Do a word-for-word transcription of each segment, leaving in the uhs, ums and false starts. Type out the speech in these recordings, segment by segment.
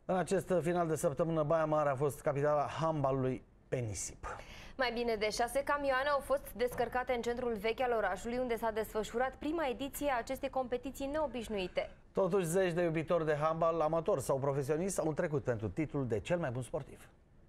În acest final de săptămână, Baia Mare a fost capitala handbalului pe nisip. Mai bine de șase camioane au fost descărcate în centrul vechi al orașului, unde s-a desfășurat prima ediție a acestei competiții neobișnuite. Totuși, zeci de iubitori de handbal, amator sau profesionist, au trecut pentru titlul de cel mai bun sportiv.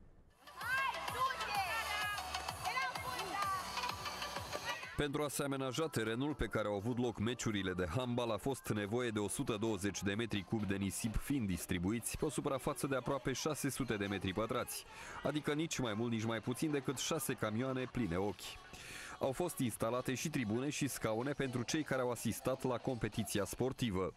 Pentru a se amenaja terenul pe care au avut loc meciurile de handbal a fost nevoie de o sută douăzeci de metri cub de nisip fiind distribuiți pe o suprafață de aproape șase sute de metri pătrați, adică nici mai mult, nici mai puțin decât șase camioane pline ochi. Au fost instalate și tribune și scaune pentru cei care au asistat la competiția sportivă.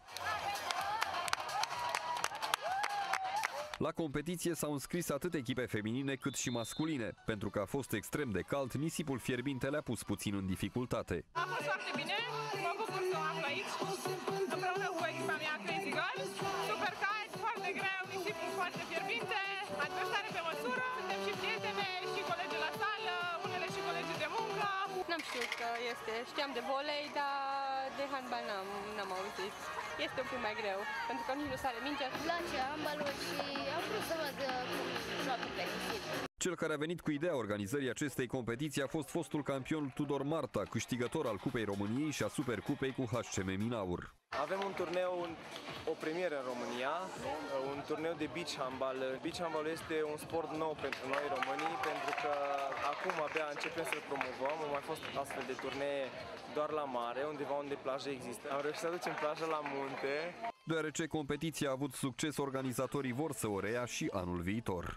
La competiție s-au înscris atât echipe feminine cât și masculine. Pentru că a fost extrem de cald, nisipul fierbinte le-a pus puțin în dificultate. A fost foarte bine, mă bucur să mă aflu aici, împreună cu echipa mea Crazy Girls. Super cald, foarte greu, nisipul foarte fierbinte, adversare pe măsură. Suntem și prietene și colegi la sală, unele și colegi de muncă. N-am știut că este, știam de volei, dar de handbal n-am auzit. Este un pic mai greu, pentru că nici nu sare mingea. Îmi place handbalul și am vrut să văd cum joacă pe nisip. Cel care a venit cu ideea organizării acestei competiții a fost fostul campion Tudor Marta, câștigător al Cupei României și a Supercupei cu H C M Minaur. Avem un turneu, o premieră în România, un turneu de beach handball. Beach handball este un sport nou pentru noi românii, pentru că acum abia începem să-l promovăm. Au mai fost astfel de turnee doar la mare, undeva unde plaje există. Am reușit să aducem plajă la munte. Deoarece competiția a avut succes, organizatorii vor să o reia și anul viitor.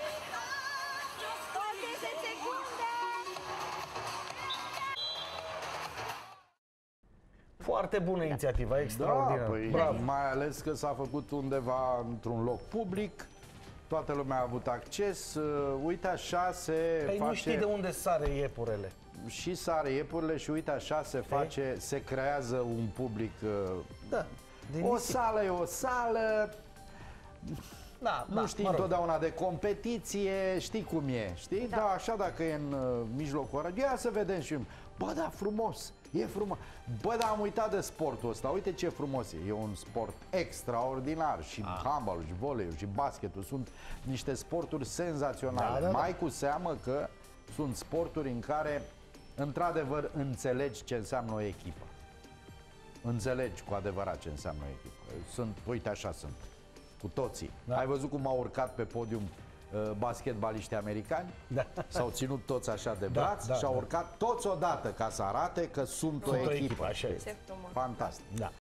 Foarte bună inițiativă, extraordinară. Da, păi, bravo. Mai ales că s-a făcut undeva într-un loc public, toată lumea a avut acces. Uite așa se păi face... nu știi de unde sare iepurele. Și sare iepurile și uite așa se face, se creează un public. Da, o sală e o sală. Da, nu da, știi mă rog. întotdeauna de competiție, știi cum e, știi? Da, da așa dacă e în uh, mijlocul orașului, ia să vedem și bă, da, frumos, e frumos. Bă, da, am uitat de sportul ăsta, uite ce frumos e. E un sport extraordinar și ah. handbalul, și voleiul, și basketul sunt niște sporturi senzaționale. Da, da, da. Mai cu seamă că sunt sporturi în care într-adevăr înțelegi ce înseamnă o echipă. Înțelegi cu adevărat ce înseamnă o echipă. Sunt, uite așa sunt. Cu toții. Da. Ai văzut cum au urcat pe podium uh, basketbaliștii americani? Da. S-au ținut toți așa de braț da, da, și au urcat da. toți odată ca să arate că sunt, sunt o echipă. echipă așa este. Fantastic. Da.